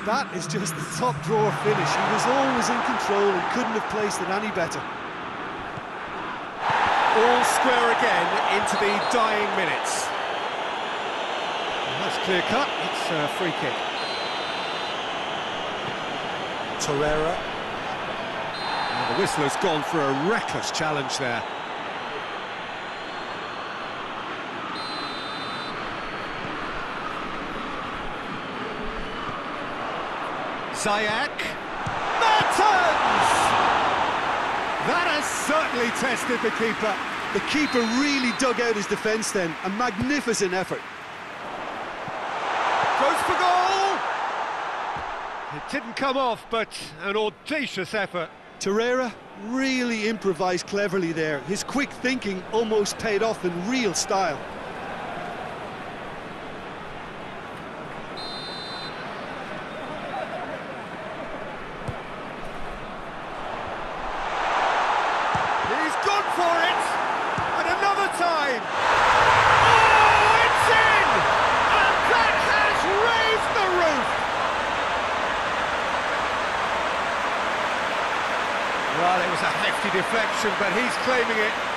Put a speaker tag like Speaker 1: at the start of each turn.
Speaker 1: That is just the top drawer finish. He was always in control and couldn't have placed it any better.
Speaker 2: All square again into the dying minutes.
Speaker 1: That's clear cut. It's a free kick.
Speaker 3: Torreira.
Speaker 2: And the whistler's gone for a reckless challenge there. Ziyech. Mertens! That has certainly tested the keeper.
Speaker 1: The keeper really dug out his defence then. A magnificent effort.
Speaker 2: Goes for goal! It didn't come off, but an audacious effort.
Speaker 1: Torreira really improvised cleverly there. His quick thinking almost paid off in real style.
Speaker 2: He's gone for it! And another time! Oh, it's in! And that has raised the roof! Well, it was a hefty deflection, but he's claiming it.